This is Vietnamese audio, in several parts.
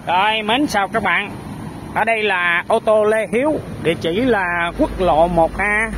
Rồi, mến chào các bạn. Ở đây là ô tô Lê Hiếu, địa chỉ là quốc lộ 1A,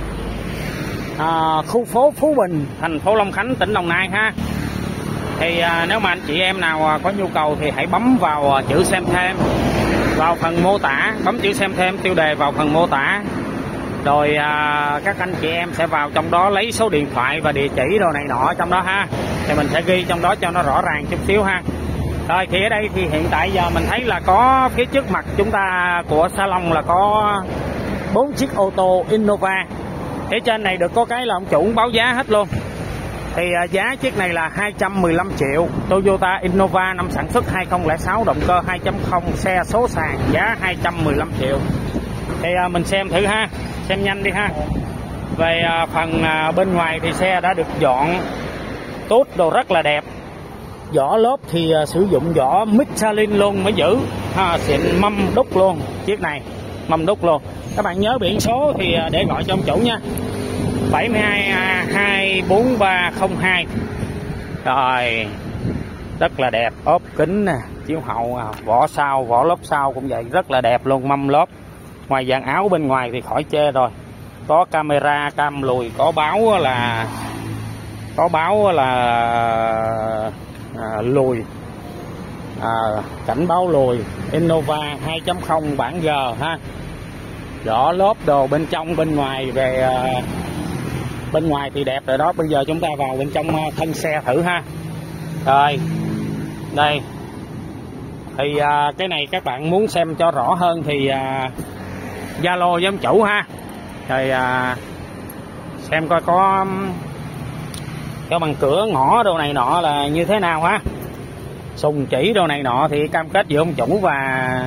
khu phố Phú Bình, thành phố Long Khánh, tỉnh Đồng Nai ha. Thì nếu mà anh chị em nào có nhu cầu thì hãy bấm vào chữ xem thêm vào phần mô tả, bấm chữ xem thêm tiêu đề vào phần mô tả. Rồi các anh chị em sẽ vào trong đó lấy số điện thoại và địa chỉ đồ này nọ trong đó ha. Thì mình sẽ ghi trong đó cho nó rõ ràng chút xíu ha. Rồi thì ở đây thì hiện tại giờ mình thấy là có phía trước mặt chúng ta của salon là có 4 chiếc ô tô Innova. Phía trên này được có cái là ông chủ báo giá hết luôn. Thì giá chiếc này là 215 triệu, Toyota Innova năm sản xuất 2006, động cơ 2.0, xe số sàn, giá 215 triệu. Thì mình xem thử ha, xem nhanh đi ha. Về phần bên ngoài thì xe đã được dọn tốt đồ rất là đẹp. Vỏ lốp thì sử dụng vỏ Michelin luôn mới giữ ha, xịn mâm đúc luôn. Chiếc này mâm đúc luôn. Các bạn nhớ biển số thì để gọi cho ông chủ nha, 72A24302. Rồi rất là đẹp, ốp kính nè, chiếu hậu, vỏ sau, vỏ lốp sau cũng vậy, rất là đẹp luôn, mâm lốp. Ngoài dàn áo bên ngoài thì khỏi chê rồi, có camera cam lùi, có báo là lùi, cảnh báo lùi, Innova 2.0 bản G ha. Vỏ lốp đồ bên trong bên ngoài về bên ngoài thì đẹp rồi đó. Bây giờ chúng ta vào bên trong thân xe thử ha. Rồi đây thì cái này các bạn muốn xem cho rõ hơn thì Zalo với ông chủ ha. Rồi xem coi có bằng cửa ngõ đồ này nọ là như thế nào ha. Sùng chỉ đồ này nọ thì cam kết giữa ông chủ và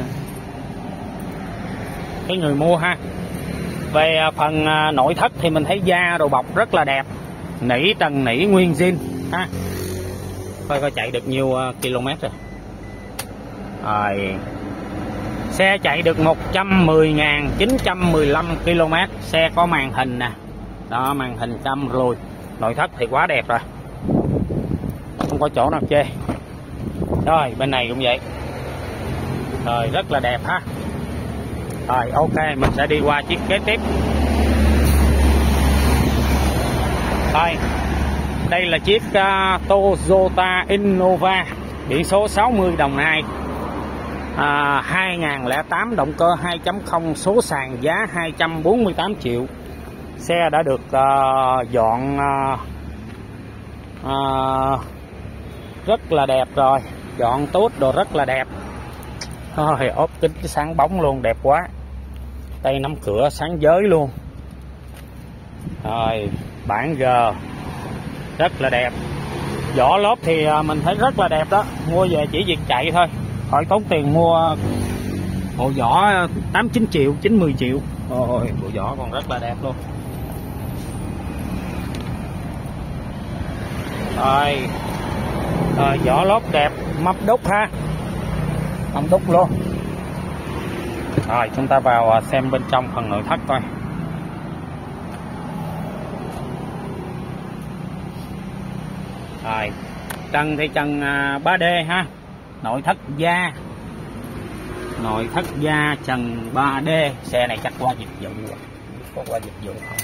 cái người mua ha. Về phần nội thất thì mình thấy da đồ bọc rất là đẹp, nỉ trần nỉ nguyên zin ha. Coi chạy được nhiêu km rồi. Rồi xe chạy được 110.915 km. Xe có màn hình nè, đó, màn hình cam lùi. Nội thất thì quá đẹp rồi, không có chỗ nào chê. Rồi bên này cũng vậy, rồi rất là đẹp ha. Rồi ok, mình sẽ đi qua chiếc kế tiếp. Rồi đây là chiếc Toyota Innova, biển số 60 Đồng Nai, 2008, động cơ 2.0, số sàn, giá 248 triệu. Xe đã được dọn rất là đẹp rồi, dọn tốt đồ rất là đẹp. Rồi ốp kính sáng bóng luôn, đẹp quá. Đây nắm cửa sáng giới luôn. Rồi bản G rất là đẹp. Vỏ lốp thì mình thấy rất là đẹp đó, mua về chỉ việc chạy thôi, khỏi tốn tiền mua bộ vỏ 8-9 triệu, 9-10 triệu. Ôi bộ vỏ còn rất là đẹp luôn. Rồi vỏ lốp đẹp, mâm đúc ha, mâm đúc luôn. Rồi chúng ta vào xem bên trong phần nội thất coi. Rồi trần thì trần 3D ha, nội thất da trần 3D. Xe này chắc qua dịch vụ rồi, có qua dịch vụ không?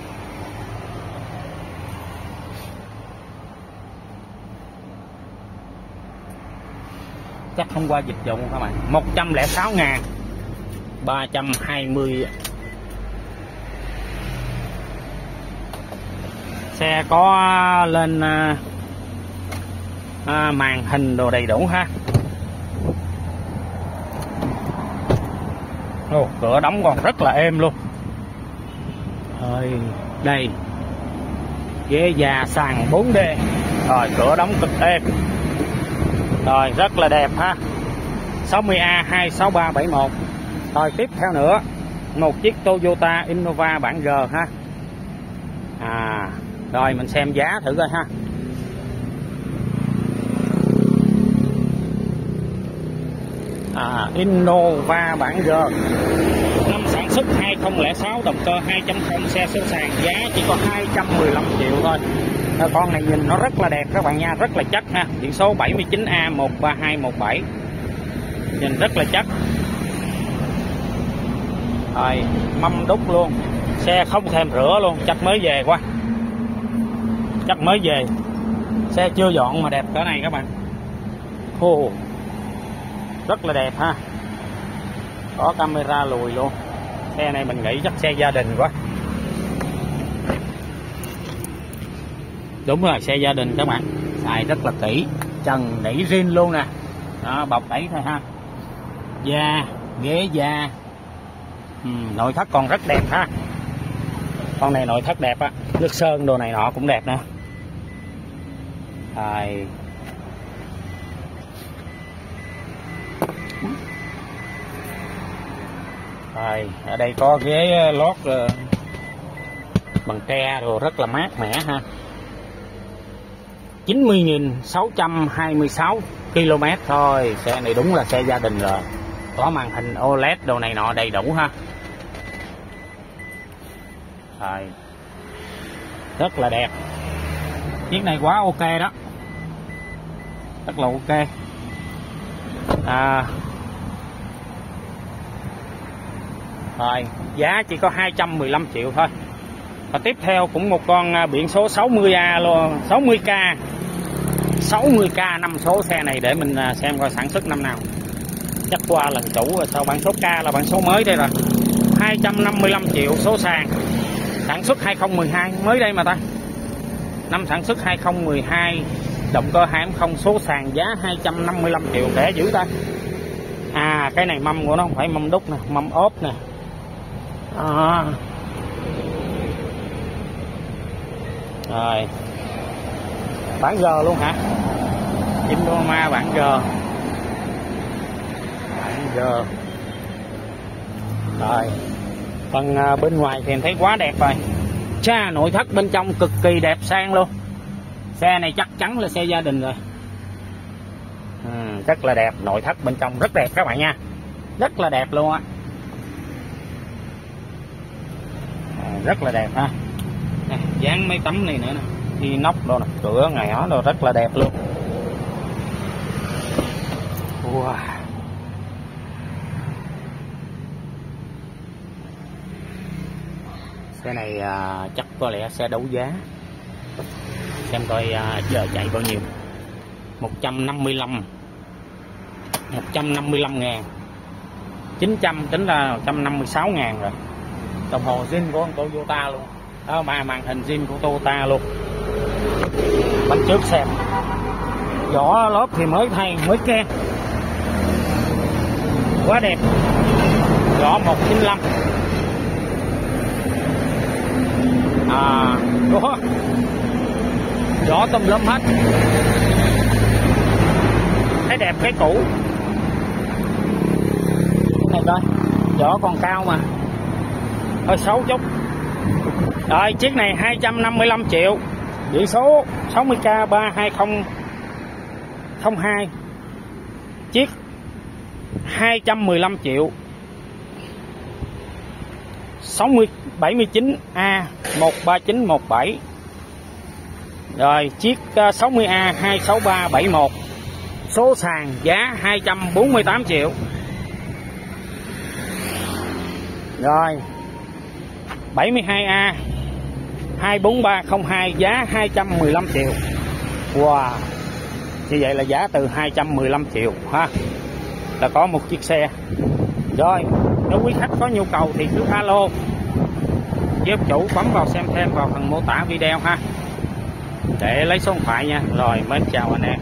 Chắc không qua dịch vụ các bạn. 106.320. Xe có lên màn hình đồ đầy đủ ha. Cửa đóng còn rất là êm luôn. Rồi đây, ghế da sàn 4D. Rồi cửa đóng cực êm. Rồi rất là đẹp ha. 60A26371. Rồi tiếp theo nữa, một chiếc Toyota Innova bản G ha. Rồi mình xem giá thử coi ha. Innova bản G năm sản xuất 2006, động cơ 2.0, xe số sàn, giá chỉ có 215 triệu thôi. Con này nhìn nó rất là đẹp các bạn nha, rất là chất ha. Biển số 79A13217. nhìn rất là chất. Rồi mâm đúc luôn, xe không thèm rửa luôn, chắc mới về quá, chắc mới về, xe chưa dọn mà đẹp cỡ này các bạn. Rất là đẹp ha, có camera lùi luôn. Xe này mình nghĩ chắc xe gia đình quá. Đúng rồi, xe gia đình các bạn, xài rất là kỹ, trần nỉ zin luôn nè. Đó, bọc đẩy thôi ha, da ghế da. Nội thất còn rất đẹp ha, con này nội thất đẹp á, nước sơn đồ này nọ cũng đẹp nè. Rồi ở đây có ghế lót bằng tre rồi, rất là mát mẻ ha. 90.626 km thôi. Xe này đúng là xe gia đình rồi, có màn hình OLED đồ này nọ đầy đủ ha. Rồi rất là đẹp, chiếc này quá ok đó, rất là ok. Rồi giá chỉ có 215 triệu thôi. Và tiếp theo cũng một con biển số 60A luôn, 60K 5 số. Xe này để mình xem coi sản xuất năm nào, chắc qua lần cũ rồi. Sao bản số K là bản số mới đây rồi. 255 triệu số sàn, sản xuất 2012 mới đây mà ta. Năm sản xuất 2012, động cơ 2.0, số sàn giá 255 triệu, rẻ dữ ta. Cái này mâm của nó không phải mâm đúc nè, mâm ốp nè. Rồi bản G luôn hả? Innoma bản G. Rồi phần bên ngoài thì em thấy quá đẹp rồi. Nội thất bên trong cực kỳ đẹp sang luôn. Xe này chắc chắn là xe gia đình rồi. Rất là đẹp, nội thất bên trong rất đẹp các bạn nha, rất là đẹp luôn á. Rất là đẹp ha. Dán mấy tấm này nữa nè, inox đồ nè, cửa ngày đó đồ rất là đẹp luôn. Xe này chắc có lẽ xe đấu giá, xem coi giờ chạy bao nhiêu. 155 ngàn, 900 tính ra 156 ngàn rồi. Đồng hồ zin của con Toyota luôn đó, màn hình zin của Toyota luôn. Bánh trước xem, vỏ lốp thì mới thay, mới ken, quá đẹp. Vỏ 195. Đó, vỏ tùm lum hết, thấy đẹp cái cũ này coi, vỏ còn cao mà, hơi xấu chút. Rồi chiếc này 255 triệu, biển số 60K 32002, chiếc 215 triệu, 79A 13917. Rồi chiếc 60A 26371, số sàn giá 248 triệu. Rồi 72A 24302, giá 215 triệu. Wow, như vậy là giá từ 215 triệu ha, là có một chiếc xe. Rồi nếu quý khách có nhu cầu thì cứ alo giúp chủ, bấm vào xem thêm vào phần mô tả video ha, để lấy số điện thoại nha. Rồi mến chào anh em.